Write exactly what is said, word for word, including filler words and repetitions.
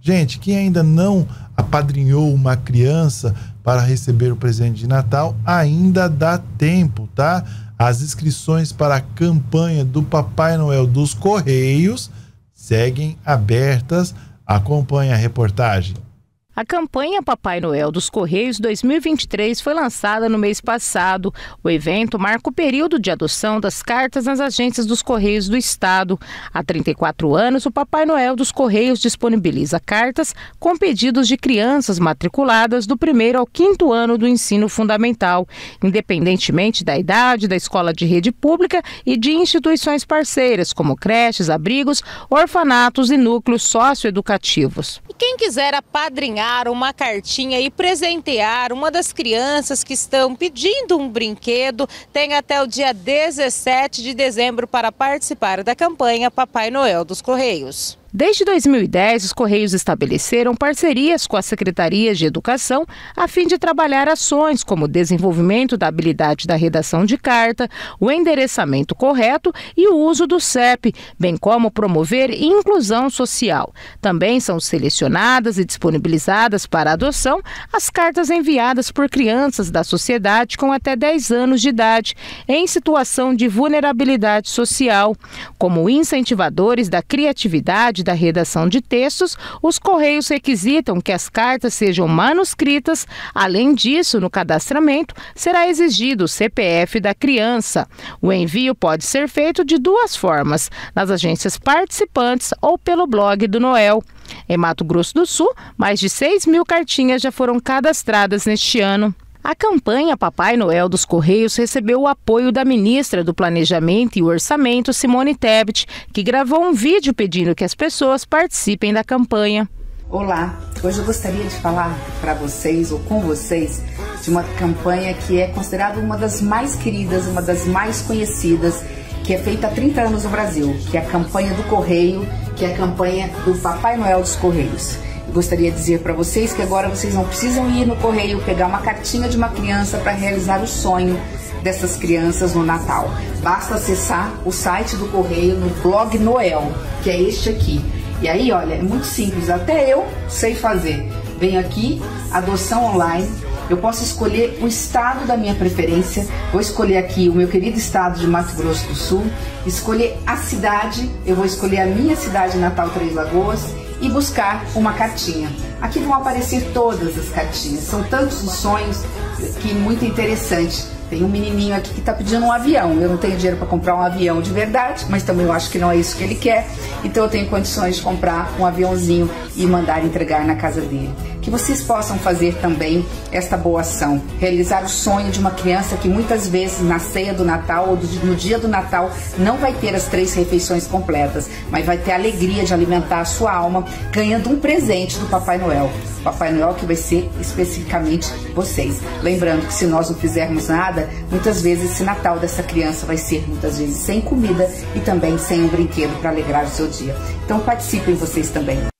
Gente, quem ainda não apadrinhou uma criança para receber o presente de Natal, ainda dá tempo, tá? As inscrições para a campanha do Papai Noel dos Correios seguem abertas. Acompanhe a reportagem. A campanha Papai Noel dos Correios dois mil e vinte e três foi lançada no mês passado. O evento marca o período de adoção das cartas nas agências dos Correios do Estado. Há trinta e quatro anos, o Papai Noel dos Correios disponibiliza cartas com pedidos de crianças matriculadas do primeiro ao quinto ano do ensino fundamental, independentemente da idade, da escola de rede pública e de instituições parceiras, como creches, abrigos, orfanatos e núcleos socioeducativos. E quem quiser apadrinhar uma cartinha e presentear uma das crianças que estão pedindo um brinquedo, tem até o dia dezessete de dezembro para participar da campanha Papai Noel dos Correios. Desde dois mil e dez, os Correios estabeleceram parcerias com as secretarias de educação a fim de trabalhar ações como o desenvolvimento da habilidade da redação de carta, o endereçamento correto e o uso do C E P, bem como promover inclusão social. Também são selecionadas e disponibilizadas para adoção as cartas enviadas por crianças da sociedade com até dez anos de idade, em situação de vulnerabilidade social. Como incentivadores da criatividade da redação de textos, os Correios requisitam que as cartas sejam manuscritas. Além disso, no cadastramento, será exigido o C P F da criança. O envio pode ser feito de duas formas, nas agências participantes ou pelo blog do Noel. Em Mato Grosso do Sul, mais de seis mil cartinhas já foram cadastradas neste ano. A campanha Papai Noel dos Correios recebeu o apoio da ministra do Planejamento e Orçamento, Simone Tebet, que gravou um vídeo pedindo que as pessoas participem da campanha. Olá, hoje eu gostaria de falar para vocês ou com vocês de uma campanha que é considerada uma das mais queridas, uma das mais conhecidas, que é feita há trinta anos no Brasil, que é a campanha do Correio, que é a campanha do Papai Noel dos Correios. Gostaria de dizer para vocês que agora vocês não precisam ir no Correio pegar uma cartinha de uma criança para realizar o sonho dessas crianças no Natal. Basta acessar o site do Correio no blog Noel, que é este aqui. E aí, olha, é muito simples, até eu sei fazer. Venho aqui, adoção online, eu posso escolher o estado da minha preferência, vou escolher aqui o meu querido estado de Mato Grosso do Sul, escolher a cidade, eu vou escolher a minha cidade natal, Três Lagoas, e buscar uma cartinha. Aqui vão aparecer todas as cartinhas, são tantos os sonhos que muito interessante. Tem um menininho aqui que está pedindo um avião. Eu não tenho dinheiro para comprar um avião de verdade, mas também eu acho que não é isso que ele quer. Então eu tenho condições de comprar um aviãozinho e mandar entregar na casa dele. Que vocês possam fazer também esta boa ação. Realizar o sonho de uma criança que muitas vezes na ceia do Natal ou no dia do Natal não vai ter as três refeições completas, mas vai ter a alegria de alimentar a sua alma ganhando um presente do Papai Noel. Papai Noel que vai ser especificamente vocês. Lembrando que se nós não fizermos nada, muitas vezes esse Natal dessa criança vai ser muitas vezes sem comida e também sem um brinquedo para alegrar o seu dia. Então participem vocês também.